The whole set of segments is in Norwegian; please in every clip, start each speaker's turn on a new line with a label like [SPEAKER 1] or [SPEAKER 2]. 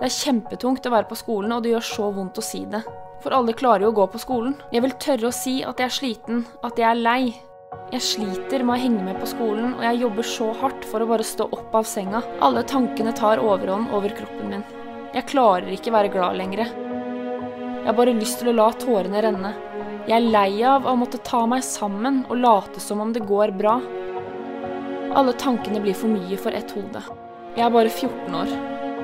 [SPEAKER 1] Det er kjempetungt å være på skolen, og det gjør så vondt å si det. For alle klarer jo å gå på skolen. Jeg vil tørre å si at jeg er sliten, at jeg er lei. Jeg sliter med å henge med på skolen, og jeg jobber så hardt for å bare stå opp av senga. Alle tankene tar overhånd over kroppen min. Jeg klarer ikke være glad lenger. Jeg har bare lyst til å la tårene renne. Jeg er lei av å måtte ta meg sammen og late som om det går bra. Alle tankene blir for mye for ett hode. Jeg er bare 14 år.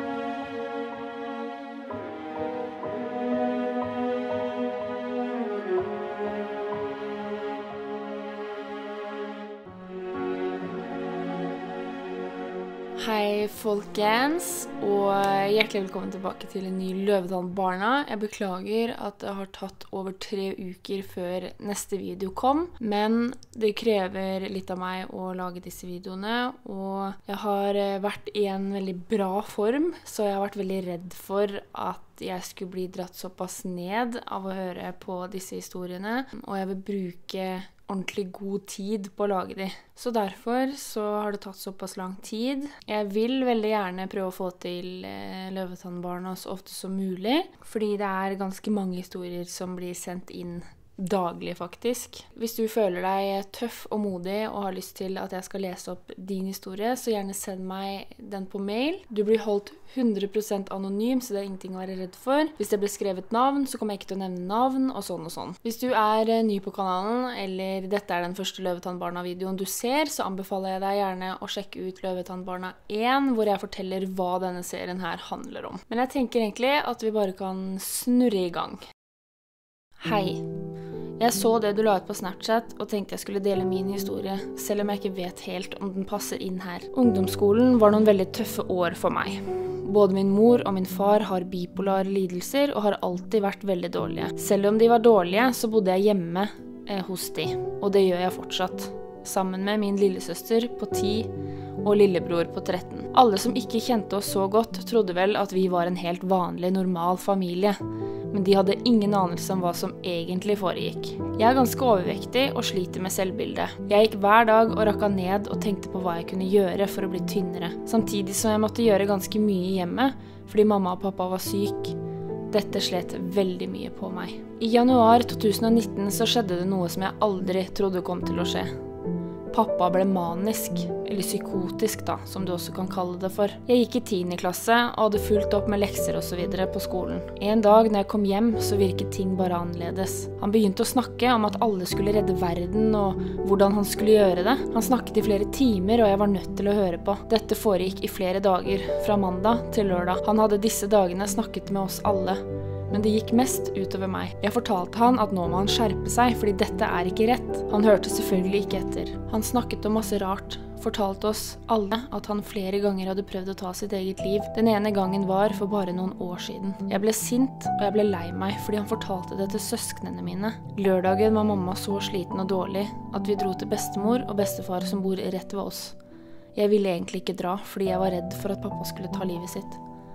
[SPEAKER 1] Hei folkens, og hjertelig velkommen tilbake til en ny Løvetann-barna. Jeg beklager at det har tatt over 3 uker før neste video kom, men det krever litt av meg å lage disse videoene, og jeg har vært i en veldig bra form, så jeg har vært veldig redd for at jeg skulle bli dratt såpass ned av å høre på disse historiene, og jeg vil bruke ordentlig god tid på å lage de. Så derfor så har det tatt såpass lang tid. Jeg vil veldig gjerne prøve å få til Løvetann-barna så ofte som mulig, fordi det er ganske mange historier som blir sendt inn daglig faktisk. Hvis du føler deg tøff og modig og har lyst til at jeg skal lese opp din historie, så gjerne send meg den på mail. Du blir holdt 100% anonym, så det er ingenting å være redd for. Hvis det blir skrevet navn, så kommer jeg ikke til å nevne navn, og sånn og sånn. Hvis du er ny på kanalen, eller dette er den første Løvetann-barna-videoen du ser, så anbefaler jeg deg gjerne å sjekke ut Løvetann-barna 1, hvor jeg forteller hva denne serien her handler om. Men jeg tenker egentlig at vi bare kan snurre i gang. Hei. Jeg så det du la ut på Snapchat og tenkte jeg skulle dele min historie, selv om jeg ikke vet helt om den passer inn her. Ungdomsskolen var noen veldig tøffe år for meg. Både min mor og min far har bipolare lidelser og har alltid vært veldig dårlige. Selv om de var dårlige, så bodde jeg hjemme hos de, og det gjør jeg fortsatt. Sammen med min lillesøster på 10 og lillebror på 13. Alle som ikke kjente oss så godt, trodde vel at vi var en helt vanlig, normal familie. Men de hadde ingen anelse om hva som egentlig foregikk. Jeg er ganske overvektig og sliter med selvbildet. Jeg gikk hver dag og rakka ned og tenkte på hva jeg kunne gjøre for å bli tynnere. Samtidig som jeg måtte gjøre ganske mye i hjemmet, fordi mamma og pappa var syk. Dette slet veldig mye på meg. I januar 2019 så skjedde det noe som jeg aldri trodde kom til å skje. Pappa ble manisk, eller psykotisk da, som du også kan kalle det for. Jeg gikk i 10. klasse og hadde fulgt opp med lekser og så videre på skolen. En dag når jeg kom hjem så virket ting bare annerledes. Han begynte å snakke om at alle skulle redde verden og hvordan han skulle gjøre det. Han snakket i flere timer og jeg var nødt til å høre på. Dette foregikk i flere dager, fra mandag til lørdag. Han hadde disse dagene snakket med oss alle. Men det gikk mest utover meg. Jeg fortalte han at nå må han skjerpe seg, fordi dette er ikke rett. Han hørte selvfølgelig ikke etter. Han snakket om masse rart, fortalte oss alle at han flere ganger hadde prøvd å ta sitt eget liv. Den ene gangen var for bare noen år siden. Jeg ble sint, og jeg ble lei meg, fordi han fortalte det til søsknene mine. Lørdagen var mamma så sliten og dårlig, at vi dro til bestemor og bestefar som bor rett ved oss. Jeg ville egentlig ikke dra, fordi jeg var redd for at pappa skulle ta livet sitt.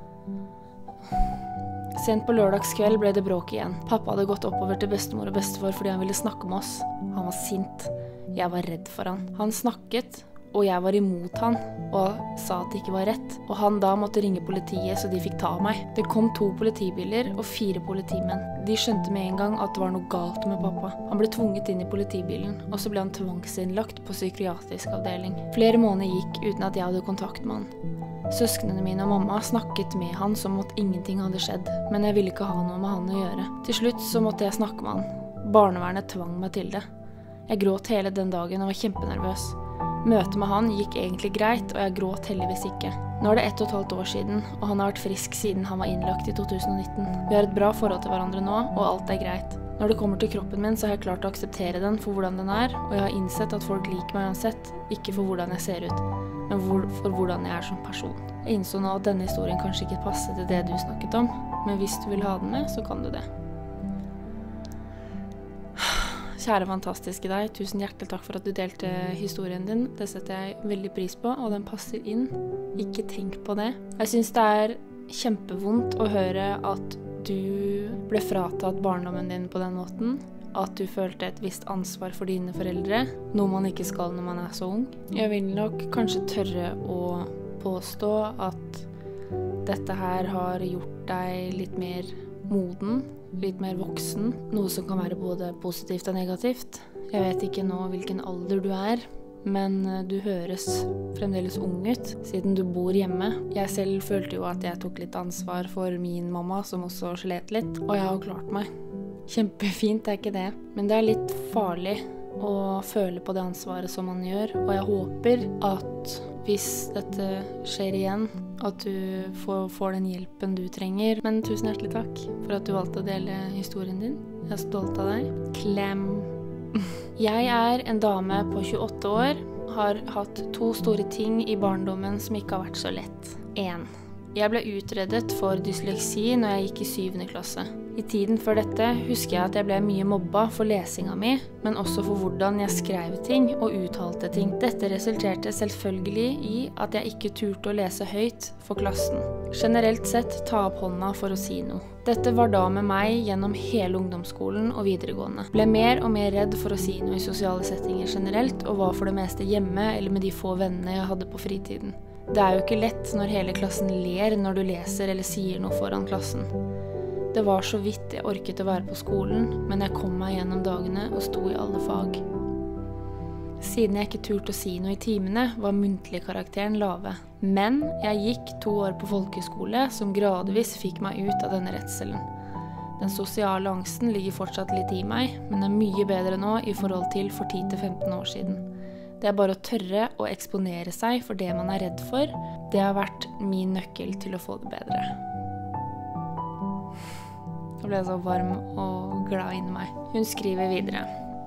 [SPEAKER 1] Sent på lørdagskveld ble det bråk igjen. Pappa hadde gått oppover til bestemor og bestefar fordi han ville snakke med oss. Han var sint. Jeg var redd for han. Han snakket, og jeg var imot han, og sa at det ikke var rett. Og han da måtte ringe politiet så de fikk ta meg. Det kom 2 politibiler og 4 politimenn. De skjønte med en gang at det var noe galt med pappa. Han ble tvunget inn i politibilen, og så ble han tvangsinnlagt på psykiatrisk avdeling. Flere måneder gikk uten at jeg hadde kontakt med han. Søsknene mine og mamma snakket med han som at ingenting hadde skjedd, men jeg ville ikke ha noe med han å gjøre. Til slutt så måtte jeg snakke med han. Barnevernet tvang meg til det. Jeg gråt hele den dagen og var kjempenervøs. Møtet med han gikk egentlig greit, og jeg gråt heldigvis ikke. Nå er det 1,5 år siden, og han har vært frisk siden han var innlagt i 2019. Vi har et bra forhold til hverandre nå, og alt er greit. Når det kommer til kroppen min, så har jeg klart å akseptere den for hvordan den er, og jeg har innsett at folk liker meg uansett, ikke for hvordan jeg ser ut, men for hvordan jeg er som person. Jeg innså nå at denne historien kanskje ikke passer til det du snakket om, men hvis du vil ha den med, så kan du det. Kjære fantastiske deg, tusen hjertelig takk for at du delte historien din. Det setter jeg veldig pris på, og den passer inn. Ikke tenk på det. Jeg synes det er kjempevondt å høre at du ble fratatt barndommen din på den måten. At du følte et visst ansvar for dine foreldre, noe man ikke skal når man er så ung. Jeg vil nok kanskje tørre å påstå at dette her har gjort deg litt mer moden, litt mer voksen, noe som kan være både positivt og negativt. Jeg vet ikke nå hvilken alder du er, men du høres fremdeles ung ut, siden du bor hjemme. Jeg selv følte jo at jeg tok litt ansvar for min mamma, som også slet litt, og jeg har klart meg. Kjempefint er ikke det, men det er litt farlig å føle på det ansvaret som man gjør, og jeg håper at hvis dette skjer igjen, at du får den hjelpen du trenger. Men tusen hjertelig takk for at du valgte å dele historien din. Jeg er stolt av deg. Klem. Jeg er en dame på 28 år, har hatt 2 store ting i barndommen som ikke har vært så lett. 1. Jeg ble utredet for dysleksi når jeg gikk i 7. klasse. I tiden før dette husker jeg at jeg ble mye mobba for lesinga mi, men også for hvordan jeg skrev ting og uttalte ting. Dette resulterte selvfølgelig i at jeg ikke turte å lese høyt for klassen. Generelt sett ta opp hånda for å si noe. Dette var da med meg gjennom hele ungdomsskolen og videregående. Ble mer og mer redd for å si noe i sosiale settinger generelt, og var for det meste hjemme eller med de få vennene jeg hadde på fritiden. Det er jo ikke lett når hele klassen ler når du leser eller sier noe foran klassen. Det var så vidt jeg orket å være på skolen, men jeg kom meg gjennom dagene og sto i alle fag. Siden jeg ikke turte å si noe i timene, var muntlig karakteren lave. Men jeg gikk 2 år på folkeskole, som gradvis fikk meg ut av denne redselen. Den sosiale angsten ligger fortsatt litt i meg, men er mye bedre nå i forhold til for 10-15 år siden. Det er bare å tørre å eksponere seg for det man er redd for. Det har vært min nøkkel til å få det bedre. Jeg ble så varm og glad inni meg. Hun skriver videre.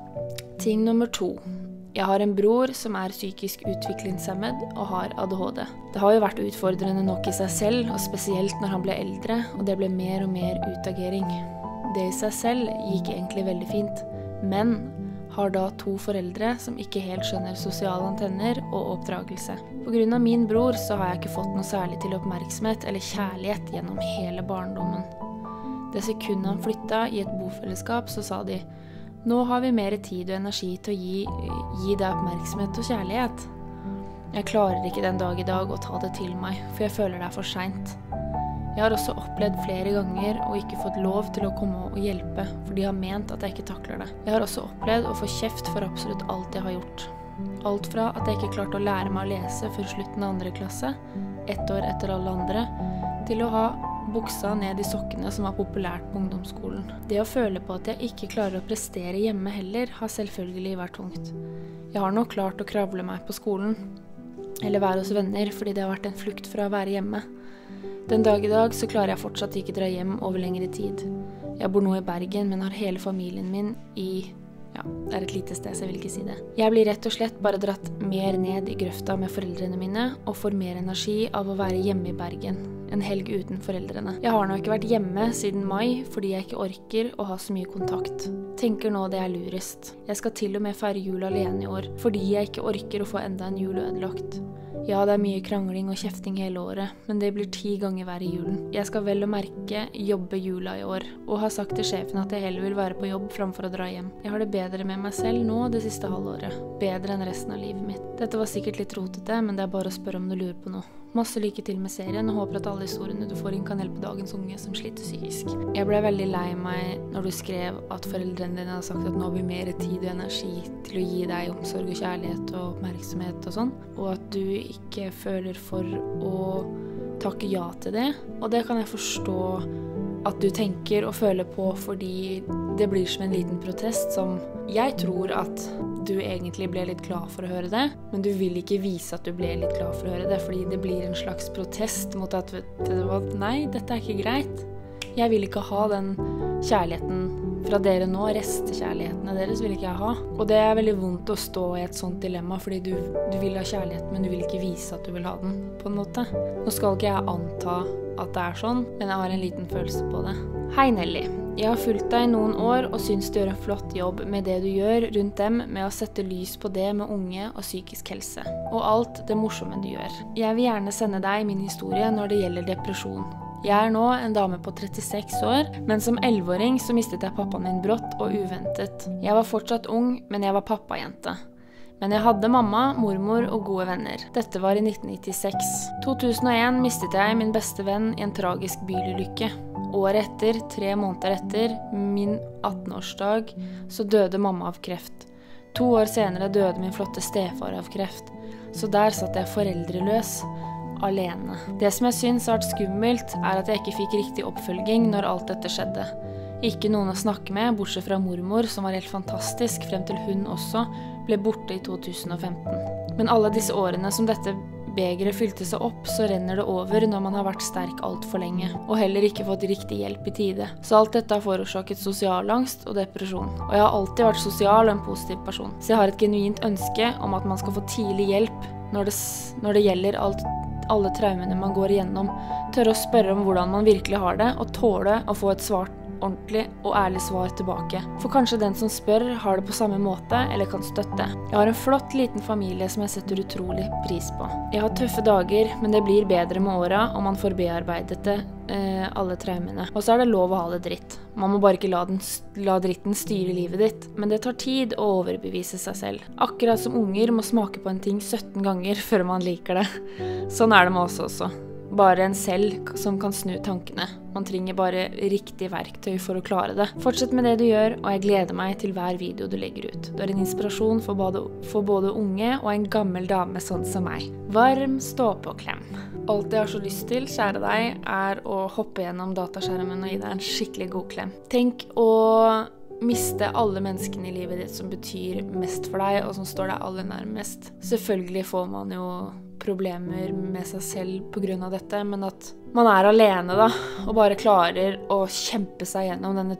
[SPEAKER 1] Ting nummer 2. Jeg har en bror som er psykisk utviklingshemmet og har ADHD. Det har jo vært utfordrende nok i seg selv, og spesielt når han ble eldre, og det ble mer og mer utagering. Det i seg selv gikk egentlig veldig fint, men har da 2 foreldre som ikke helt skjønner sosiale antenner og oppdragelse. På grunn av min bror så har jeg ikke fått noe særlig til oppmerksomhet eller kjærlighet gjennom hele barndommen. Det sekundet han flytta i et bofellesskap, så sa de: «Nå har vi mer tid og energi til å gi deg oppmerksomhet og kjærlighet.» Jeg klarer ikke den dag i dag å ta det til meg, for jeg føler det er for sent. Jeg har også opplevd flere ganger og ikke fått lov til å komme og hjelpe, for de har ment at jeg ikke takler det. Jeg har også opplevd å få kjeft for absolutt alt jeg har gjort. Alt fra at jeg ikke klarte å lære meg å lese før slutten av 2. klasse, 1 år etter alle andre, til å ha buksa ned i sokkene som var populært på ungdomsskolen. Det å føle på at jeg ikke klarer å prestere hjemme heller, har selvfølgelig vært tungt. Jeg har nok klart å kravle meg på skolen, eller være hos venner, fordi det har vært en flukt fra å være hjemme. Den dag i dag så klarer jeg fortsatt ikke dra hjem over lengre tid. Jeg bor nå i Bergen, men har hele familien min i... Ja, det er et lite sted, så jeg vil ikke si det. Jeg blir rett og slett bare dratt mer ned i grøfta med foreldrene mine, og får mer energi av å være hjemme i Bergen. En helg uten foreldrene. Jeg har nå ikke vært hjemme siden mai, fordi jeg ikke orker å ha så mye kontakt. Tenker nå det er lurest. Jeg skal til og med feire jul alene i år, fordi jeg ikke orker å få enda en jul ødelagt. Ja, det er mye krangling og kjefting hele året, men det blir 10 ganger hver i julen. Jeg skal vel å merke jobbe jula i år, og har sagt til sjefen at jeg heller vil være på jobb framfor å dra hjem. Jeg har det bedre med meg selv nå det siste halvåret. Bedre enn resten av livet mitt. Dette var sikkert litt rotete, men det er bare å spørre om du lurer på noe. Masse lykke til med serien, og håper at alle historiene du får inn kan hjelpe dagens unge som sliter psykisk. Jeg ble veldig lei meg når du skrev at foreldrene dine hadde sagt at nå har vi mer tid og energi til å gi deg omsorg og kjærlighet og oppmerksomhet og sånn, og at du ikke føler for å takke ja til det. Og det kan jeg forstå at du tenker og føler på, fordi det blir som en liten protest som jeg tror at du egentlig ble litt glad for å høre det, men du vil ikke vise at du ble litt glad for å høre det, fordi det blir en slags protest mot at nei, dette er ikke greit. Jeg vil ikke ha den kjærligheten fra dere nå, restekjærlighetene deres vil ikke jeg ha. Og det er veldig vondt å stå i et sånt dilemma, fordi du vil ha kjærlighet, men du vil ikke vise at du vil ha den, på en måte. Nå skal ikke jeg anta at det er sånn, men jeg har en liten følelse på det. Hei Nelly. Jeg har fulgt deg i noen år og synes du gjør en flott jobb med det du gjør rundt dem med å sette lys på det med unge og psykisk helse, og alt det morsomme du gjør. Jeg vil gjerne sende deg min historie når det gjelder depresjon. Jeg er nå en dame på 36 år, men som 11-åring så mistet jeg pappaen min brått og uventet. Jeg var fortsatt ung, men jeg var pappajente. Men jeg hadde mamma, mormor og gode venner. Dette var i 1996. 2001 mistet jeg min beste venn i en tragisk bilulykke. Året etter, 3 måneder etter, min 18-årsdag, så døde mamma av kreft. 2 år senere døde min flotte stefar av kreft. Så der satt jeg foreldreløs, alene. Det som jeg synes har vært skummelt, er at jeg ikke fikk riktig oppfølging når alt dette skjedde. Ikke noen å snakke med, bortsett fra mormor, som var helt fantastisk, frem til hun også ble borte i 2015. Men alle disse årene som dette begeret fylte seg opp, så renner det over når man har vært sterk alt for lenge, og heller ikke fått riktig hjelp i tide. Så alt dette har forårsaket sosialangst og depresjon. Og jeg har alltid vært sosial og en positiv person, så jeg har et genuint ønske om at man skal få tidlig hjelp når det gjelder alle traumene man går igjennom. Tørre å spørre om hvordan man virkelig har det, og tåle å få et ordentlig og ærlig svar tilbake. For kanskje den som spør har det på samme måte, eller kan støtte. Jeg har en flott liten familie som jeg setter utrolig pris på. Jeg har tøffe dager, men det blir bedre med åra, og man får bearbeidet alle traumene. Og så er det lov å ha det dritt. Man må bare ikke la dritten styre livet ditt. Men det tar tid å overbevise seg selv. Akkurat som unger må smake på en ting 17 ganger før man liker det. Sånn er det med oss også. Bare en selv som kan snu tankene. Man trenger bare riktig verktøy for å klare det. Fortsett med det du gjør, og jeg gleder meg til hver video du legger ut. Du er en inspirasjon for både unge og en gammel dame sånn som meg. Varm stå-på-klem. Alt jeg har så lyst til, kjære deg, er å hoppe gjennom dataskjermen og gi deg en skikkelig god klem. Tenk å miste alle menneskene i livet ditt som betyr mest for deg, og som står deg aller nærmest. Selvfølgelig får man jo problemer med seg selv på grunn av dette, men at man er alene da, og bare klarer å kjempe seg gjennom denne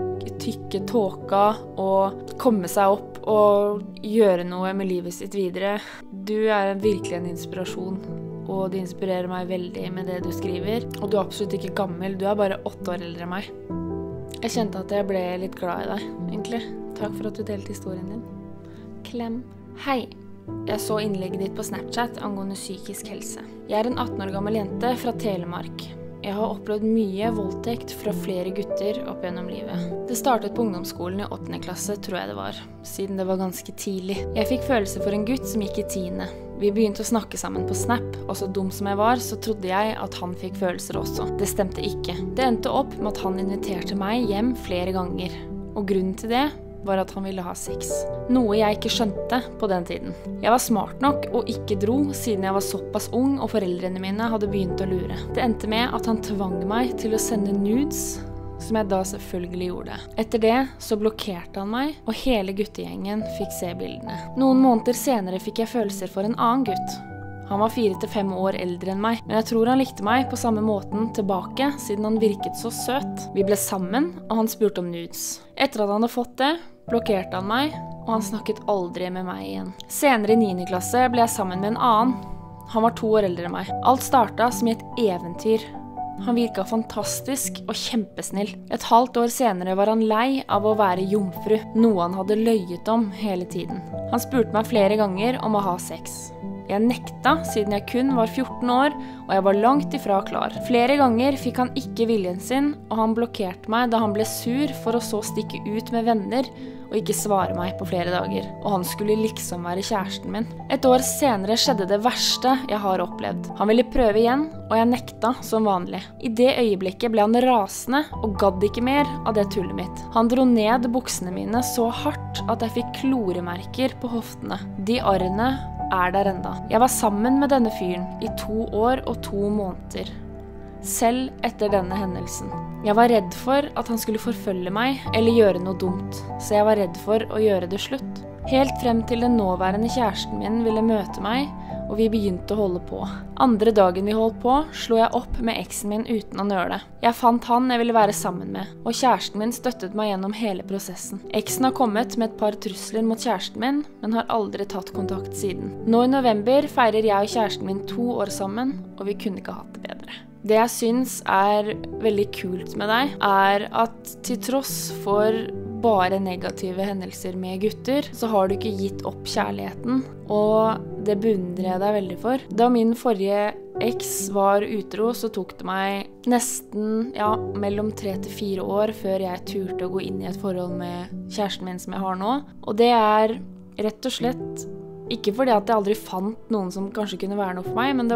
[SPEAKER 1] tykke tåka, og komme seg opp og gjøre noe med livet sitt videre. Du er virkelig en inspirasjon, og det inspirerer meg veldig med det du skriver. Og du er absolutt ikke gammel, du er bare 8 år eldre enn meg. Jeg kjente at jeg ble litt glad i deg, egentlig. Takk for at du delte historien din. Klem. Hei. Jeg så innlegget ditt på Snapchat angående psykisk helse. Jeg er en 18 år gammel jente fra Telemark. Jeg har opplevd mye voldtekt fra flere gutter opp gjennom livet. Det startet på ungdomsskolen i 8. klasse, tror jeg det var, siden det var ganske tidlig. Jeg fikk følelse for en gutt som gikk i 10. Vi begynte å snakke sammen på Snap, og så dum som jeg var, så trodde jeg at han fikk følelser også. Det stemte ikke. Det endte opp med at han inviterte meg hjem flere ganger. Og grunnen til det var at han ville ha sex. Noe jeg ikke skjønte på den tiden. Jeg var smart nok og ikke dro, siden jeg var såpass ung og foreldrene mine hadde begynt å lure. Det endte med at han tvang meg til å sende nudes, som jeg da selvfølgelig gjorde. Etter det så blokkerte han meg, og hele guttegjengen fikk se bildene. Noen måneder senere fikk jeg følelser for en annen gutt. Han var 4 til 5 år eldre enn meg, men jeg tror han likte meg på samme måten tilbake, siden han virket så søt. Vi ble sammen, og han spurte om nudes. Etter at han hadde fått det, blokkerte han meg, og han snakket aldri med meg igjen. Senere i 9. klasse ble jeg sammen med en annen. Han var 2 år eldre enn meg. Alt startet som i et eventyr. Han virket fantastisk og kjempesnill. Et halvt år senere var han lei av å være jomfru, noe han hadde løyet om hele tiden. Han spurte meg flere ganger om å ha sex. Jeg nekta siden jeg kun var 14 år, og jeg var langt ifra klar. Flere ganger fikk han ikke viljen sin, og han blokkerte meg da han ble sur for å så stikke ut med venner og ikke svare meg på flere dager. Og han skulle liksom være kjæresten min. Et år senere skjedde det verste jeg har opplevd. Han ville prøve igjen, og jeg nekta som vanlig. I det øyeblikket ble han rasende og gadd ikke mer av det tullet mitt. Han dro ned buksene mine så hardt at jeg fikk kloremerker på hoftene. De arrene er der enda. Jeg var sammen med denne fyren i 2 år og 2 måneder. Selv etter denne hendelsen. Jeg var redd for at han skulle forfølge meg eller gjøre noe dumt, så jeg var redd for å gjøre det slutt. Helt frem til den nåværende kjæresten min ville møte meg, og vi begynte å holde på. Andre dagen vi holdt på, slo jeg opp med eksen min uten å nøle. Jeg fant han jeg ville være sammen med, og kjæresten min støttet meg gjennom hele prosessen. Eksen har kommet med et par trusler mot kjæresten min, men har aldri tatt kontakt siden. Nå i november feirer jeg og kjæresten min 2 år sammen, og vi kunne ikke hatt det bedre. Det jeg synes er veldig kult med deg, er at til tross for bare negative hendelser med gutter, så har du ikke gitt opp kjærligheten, og det beundrer jeg deg veldig for. Da min forrige eks var utro, så tok det meg nesten, mellom 3 til 4 år før jeg turte å gå inn i et forhold med kjæresten min som jeg har nå. Og det er rett og slett Ikke fordi at jeg aldri fant noen som kanskje kunne være noe for meg, men det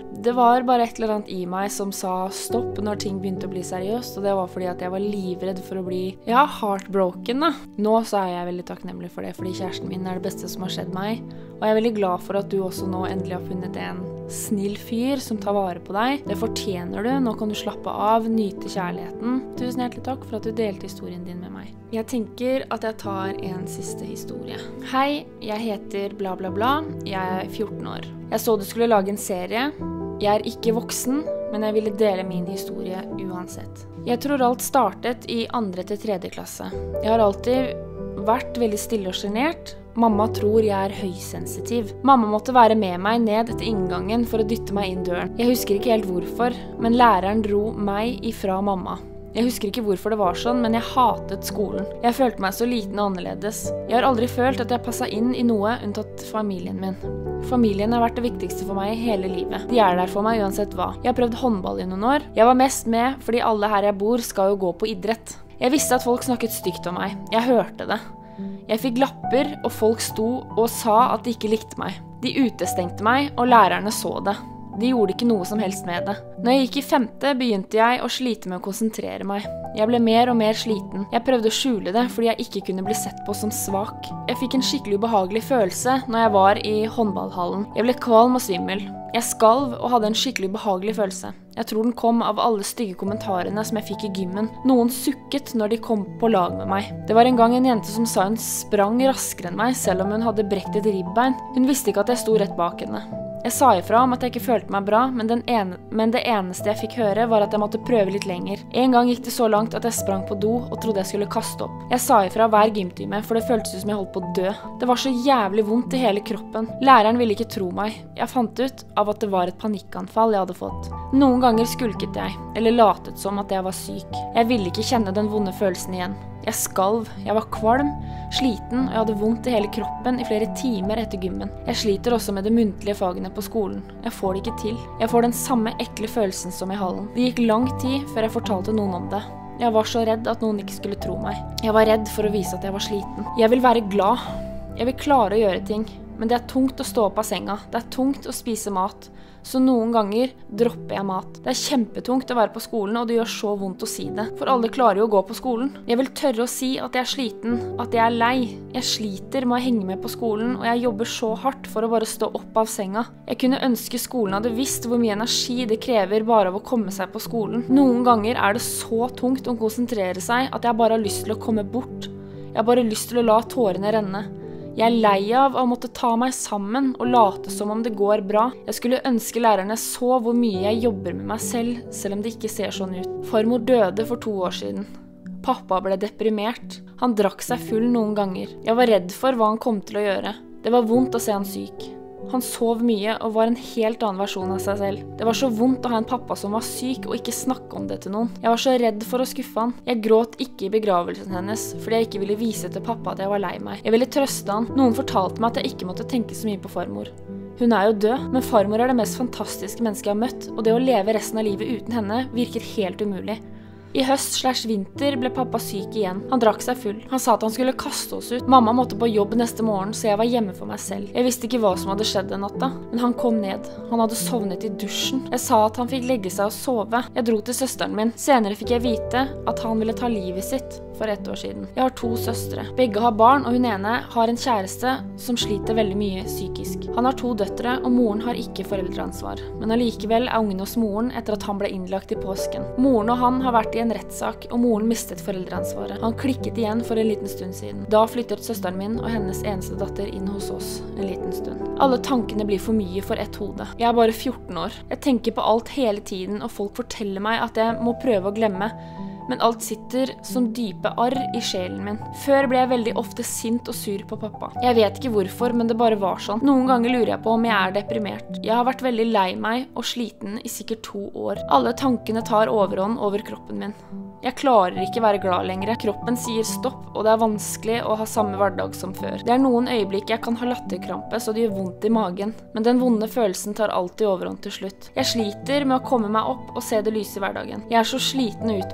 [SPEAKER 1] var bare et eller annet i meg som sa stopp når ting begynte å bli seriøst, og det var fordi at jeg var livredd for å bli, heartbroken da. Nå så er jeg veldig takknemlig for det, fordi kjæresten min er det beste som har skjedd meg, og jeg er veldig glad for at du også nå endelig har funnet en snill fyr som tar vare på deg. Det fortjener du, nå kan du slappe av, nyte kjærligheten. Tusen hjertelig takk for at du delte historien din med meg. Jeg tenker at jeg tar en siste historie. Hei, jeg heter bla bla bla, jeg er 14 år. Jeg så du skulle lage en serie. Jeg er ikke voksen, men jeg ville dele min historie uansett. Jeg tror alt startet i 2. til 3. klasse. Jeg har alltid vært veldig stille og genert. Mamma tror jeg er høysensitiv. Mamma måtte være med meg ned til inngangen for å dytte meg inn døren. Jeg husker ikke helt hvorfor, men læreren dro meg ifra mamma. Jeg husker ikke hvorfor det var sånn, men jeg hatet skolen. Jeg følte meg så liten og annerledes. Jeg har aldri følt at jeg passet inn i noe unntatt familien min. Familien har vært det viktigste for meg hele livet. De er der for meg uansett hva. Jeg har prøvd håndball i noen år. Jeg var mest med fordi alle her jeg bor skal jo gå på idrett. Jeg visste at folk snakket stygt om meg. Jeg hørte det. Jeg fikk lapper, og folk sto og sa at de ikke likte meg. De utestengte meg, og lærerne så det. De gjorde ikke noe som helst med det. Når jeg gikk i 5., begynte jeg å slite med å konsentrere meg. Jeg ble mer og mer sliten. Jeg prøvde å skjule det fordi jeg ikke kunne bli sett på som svak. Jeg fikk en skikkelig ubehagelig følelse når jeg var i håndballhallen. Jeg ble kvalm og svimmel. Jeg skalv og hadde en skikkelig ubehagelig følelse. Jeg tror den kom av alle stygge kommentarene som jeg fikk i gymmen. Noen sukket når de kom på lag med meg. Det var en gang en jente som sa hun sprang raskere enn meg, selv om hun hadde brekt et ribbein. Hun visste ikke at jeg sto rett bak henne. Jeg sa ifra om at jeg ikke følte meg bra, men det eneste jeg fikk høre var at jeg måtte prøve litt lenger. En gang gikk det så langt at jeg sprang på do og trodde jeg skulle kaste opp. Jeg sa ifra hver gymtime, for det føltes ut som jeg holdt på å dø. Det var så jævlig vondt i hele kroppen. Læreren ville ikke tro meg. Jeg fant ut av at det var et panikkanfall jeg hadde fått. Noen ganger skulket jeg, eller latet som at jeg var syk. Jeg ville ikke kjenne den vonde følelsen igjen. Jeg skalv, jeg var kvalm, sliten, og jeg hadde vondt i hele kroppen i flere timer etter gymmen. Jeg sliter også med de muntlige fagene på skolen. Jeg får det ikke til. Jeg får den samme ekle følelsen som i hallen. Det gikk lang tid før jeg fortalte noen om det. Jeg var så redd at noen ikke skulle tro meg. Jeg var redd for å vise at jeg var sliten. Jeg vil være glad. Jeg vil klare å gjøre ting. Men det er tungt å stå opp av senga. Det er tungt å spise mat. Så noen ganger dropper jeg mat. Det er kjempetungt å være på skolen, og det gjør så vondt å si det. For alle klarer jo å gå på skolen. Jeg vil tørre å si at jeg er sliten, at jeg er lei. Jeg sliter med å henge med på skolen, og jeg jobber så hardt for å bare stå opp av senga. Jeg kunne ønske skolen hadde visst hvor mye energi det krever bare av å komme seg på skolen. Noen ganger er det så tungt å konsentrere seg at jeg bare har lyst til å komme bort. Jeg har bare lyst til å la tårene renne. Jeg er lei av å måtte ta meg sammen og late som om det går bra. Jeg skulle ønske lærerne så hvor mye jeg jobber med meg selv, selv om det ikke ser sånn ut. Farmor døde for 2 år siden. Pappa ble deprimert. Han drakk seg full noen ganger. Jeg var redd for hva han kom til å gjøre. Det var vondt å se han syk. Han sov mye og var en helt annen versjon av seg selv. Det var så vondt å ha en pappa som var syk og ikke snakke om det til noen. Jeg var så redd for å skuffe han. Jeg gråt ikke i begravelsen hennes, fordi jeg ikke ville vise til pappa at jeg var lei meg. Jeg ville trøste han. Noen fortalte meg at jeg ikke måtte tenke så mye på farmor. Hun er jo død, men farmor er det mest fantastiske mennesket jeg har møtt, og det å leve resten av livet uten henne virker helt umulig. I høst/vinter ble pappa syk igjen. Han drakk seg full. Han sa at han skulle kaste oss ut. Mamma måtte på jobb neste morgen, så jeg var hjemme for meg selv. Jeg visste ikke hva som hadde skjedd den natta, men han kom ned. Han hadde sovnet i dusjen. Jeg sa at han fikk legge seg og sove. Jeg dro til søsteren min. Senere fikk jeg vite at han ville ta livet sitt for 1 år siden. Jeg har 2 søstre. Begge har barn, og hun ene har en kjæreste som sliter veldig mye psykisk. Han har 2 døtre, og moren har ikke foreldreansvar. Men allikevel er ungen hos moren etter at han ble innlagt i påsken. Moren og han har vært i en rettssak, og moren mistet foreldreansvaret. Han klikket igjen for en liten stund siden. Da flyttet søsteren min og hennes eneste datter inn hos oss en liten stund. Alle tankene blir for mye for ett hode. Jeg er bare 14 år. Jeg tenker på alt hele tiden, og folk forteller meg at jeg må prøve å glemme. Men alt sitter som dype arr i sjelen min. Før ble jeg veldig ofte sint og sur på pappa. Jeg vet ikke hvorfor, men det bare var sånn. Noen ganger lurer jeg på om jeg er deprimert. Jeg har vært veldig lei meg og sliten i sikkert 2 år. Alle tankene tar overhånd over kroppen min. Jeg klarer ikke være glad lenger. Kroppen sier stopp, og det er vanskelig å ha samme hverdag som før. Det er noen øyeblikk jeg kan ha latterkrampe, så det gjør vondt i magen. Men den vonde følelsen tar alltid overhånd til slutt. Jeg sliter med å komme meg opp og se det lyse i hverdagen. Jeg er så sliten og utmattet.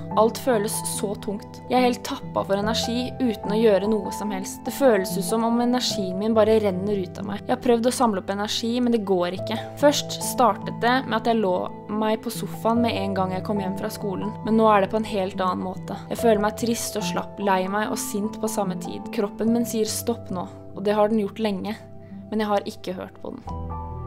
[SPEAKER 1] Alt føles så tungt. Jeg helt tappet for energi uten å gjøre noe som helst. Det føles ut som om energien min bare renner ut av meg. Jeg har prøvd å samle opp energi, men det går ikke. Først startet det med at jeg lå meg på sofaen med en gang jeg kom hjem fra skolen. Men nå det på en helt annen måte. Jeg føler meg trist og slapp, lei meg og sint på samme tid. Kroppen min sier stopp nå, og det har den gjort lenge. Men jeg har ikke hørt på den.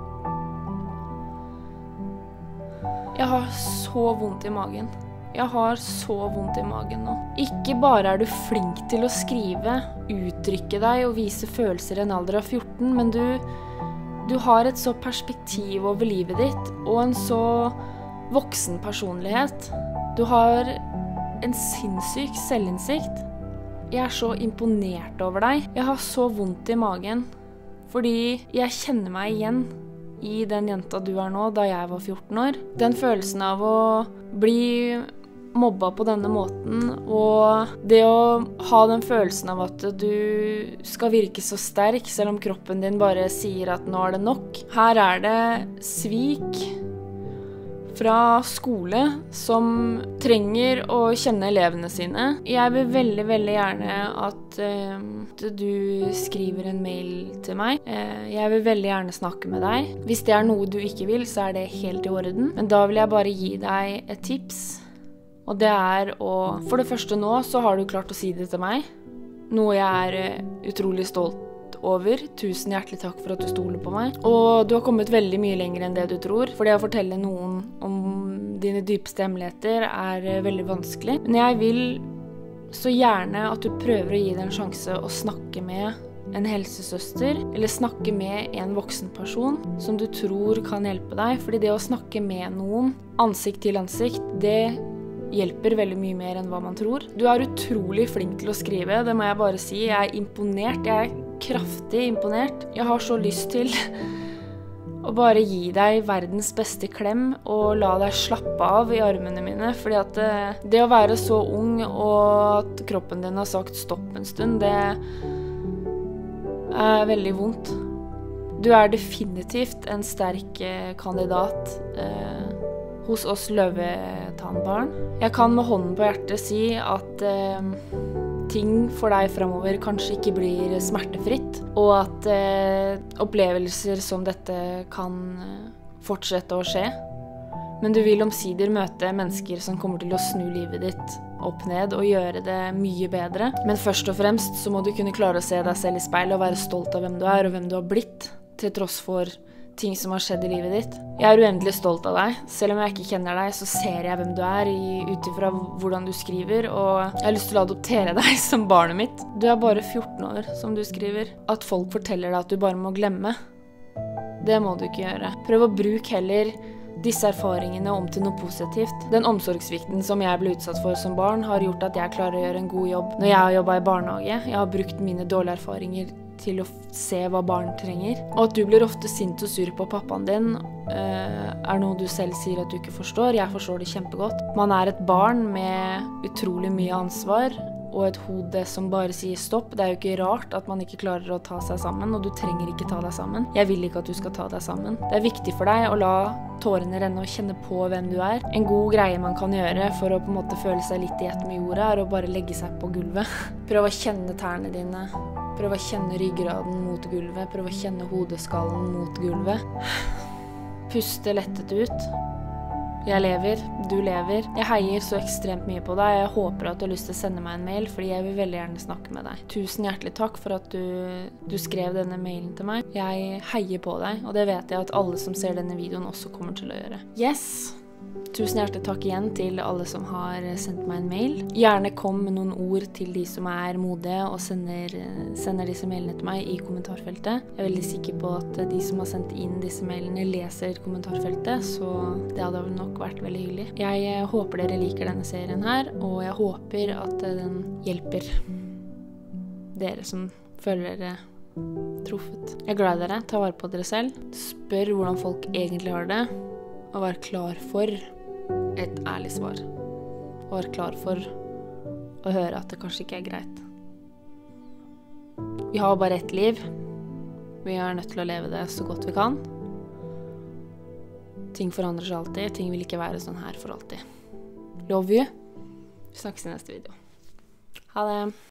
[SPEAKER 1] Jeg har så vondt i magen. Jeg har så vondt i magen nå. Ikke bare du flink til å skrive, uttrykke deg og vise følelser i en alder av 14, men du har et så perspektiv over livet ditt, og en så voksen personlighet. Du har en sinnssyk selvinnsikt. Jeg så imponert over deg. Jeg har så vondt i magen, fordi jeg kjenner meg igjen i den jenta du nå, da jeg var 14 år. Den følelsen av å bli mobba på denne måten, og det å ha den følelsen av at du skal virke så sterk, selv om kroppen din bare sier at nå det nok. Her det svik fra skole som trenger å kjenne elevene sine. Jeg vil veldig, veldig gjerne at du skriver en mail til meg. Jeg vil veldig gjerne snakke med deg. Hvis det noe du ikke vil, så det helt i orden. Men da vil jeg bare gi deg et tips. Og det å... For det første nå så har du klart å si det til meg. Noe jeg utrolig stolt over. Tusen hjertelig takk for at du stoler på meg. Og du har kommet veldig mye lenger enn det du tror. For det å fortelle noen om dine dypeste hemmeligheter veldig vanskelig. Men jeg vil så gjerne at du prøver å gi deg en sjanse å snakke med en helsesøster, eller snakke med en voksen person som du tror kan hjelpe deg. Fordi det å snakke med noen ansikt til ansikt, det hjelper veldig mye mer enn hva man tror. Du utrolig flink til å skrive, det må jeg bare si. Jeg imponert, jeg kraftig imponert. Jeg har så lyst til å bare gi deg verdens beste klem og la deg slappe av i armene mine, fordi at det å være så ung og at kroppen din har sagt stopp en stund, det veldig vondt. Du definitivt en sterk kandidat hos oss løvetannbarn. Jeg kan med hånden på hjertet si at ting for deg fremover kanskje ikke blir smertefritt, og at opplevelser som dette kan fortsette å skje. Men du vil omsider møte mennesker som kommer til å snu livet ditt opp ned og gjøre det mye bedre. Men først og fremst så må du kunne klare å se deg selv i speilet og være stolt av hvem du og hvem du har blitt, til tross for ting som har skjedd i livet ditt. Jeg uendelig stolt av deg. Selv om jeg ikke kjenner deg, så ser jeg hvem du ut ifra hvordan du skriver, og jeg har lyst til å adoptere deg som barnet mitt. Du bare 14 år, som du skriver. At folk forteller deg at du bare må glemme, det må du ikke gjøre. Prøv å bruke heller disse erfaringene om til noe positivt. Den omsorgssvikten som jeg ble utsatt for som barn, har gjort at jeg klarer å gjøre en god jobb når jeg har jobbet i barnehage. Jeg har brukt mine dårlige erfaringer til å se hva barn trenger. Og at du blir ofte sint og sur på pappaen din, noe du selv sier at du ikke forstår. Jeg forstår det kjempegodt. Man et barn med utrolig mye ansvar, og et hode som bare sier stopp. Det jo ikke rart at man ikke klarer å ta seg sammen, og du trenger ikke ta deg sammen. Jeg vil ikke at du skal ta deg sammen. Det viktig for deg å la tårene renne og kjenne på hvem du En god greie man kan gjøre for å på en måte føle seg litt i ett med jorda, å bare legge seg på gulvet. Prøv å kjenne tærne dine. Prøv å kjenne ryggraden mot gulvet. Prøv å kjenne hodeskallen mot gulvet. Puste lettet ut. Jeg lever, du lever. Jeg heier så ekstremt mye på deg. Jeg håper at du har lyst til å sende meg en mail, fordi jeg vil veldig gjerne snakke med deg. Tusen hjertelig takk for at du skrev denne mailen til meg. Jeg heier på deg, og det vet jeg at alle som ser denne videoen også kommer til å gjøre. Yes! Tusen hjertelig takk igjen til alle som har sendt meg en mail. Gjerne kom med noen ord til de som modige og sender disse mailene til meg i kommentarfeltet. Jeg veldig sikker på at de som har sendt inn disse mailene leser kommentarfeltet, så det hadde vel nok vært veldig hyggelig. Jeg håper dere liker denne serien her, og jeg håper at den hjelper dere som føler dere truffet. Jeg er glad i dere. Ta vare på dere selv. Spør hvordan folk egentlig har det, og vær klar for et ærlig svar. Og vær klar for å høre at det kanskje ikke greit. Vi har bare ett liv. Vi nødt til å leve det så godt vi kan. Ting forandrer seg alltid. Ting vil ikke være sånn her for alltid. Love you. Vi snakkes i neste video. Ha det!